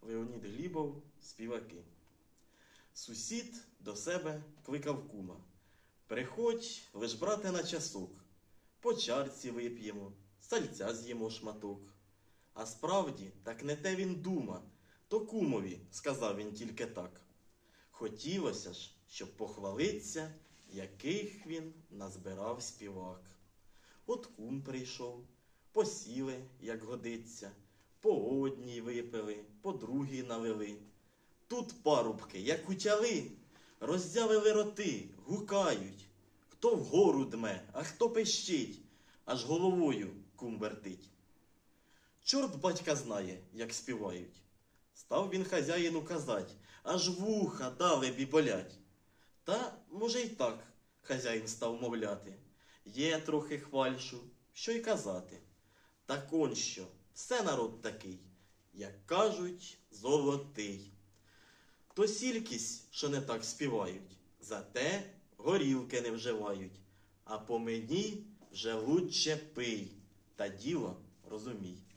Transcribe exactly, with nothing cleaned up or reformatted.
Леонід Глібов, співаки. Сусід до себе кликав кума. Приходь, лиш, брате, на часок. По чарці вип'ємо, сальця з'їмо шматок. А справді, так не те він дума. То кумові, сказав він тільки так. Хотілося ж, щоб похвалиться, яких він назбирав співак. От кум прийшов, посіли, як годиться, по одній випили, по другій налили. Тут парубки, як утяли, роззявили роти, гукають. Хто вгору дме, а хто пищить, аж головою кум вертить. Чорт батька знає, як співають. Став він хазяїну казать, аж вуха далебі болять. Та, може, й так, хазяїн став мовляти. Є трохи хвальшу, що й казати. Так он що, все народ такий, як кажуть, золотий. То сількість, що не так співають, зате горілки не вживають. А по мені вже лучше пий, та діло розумій.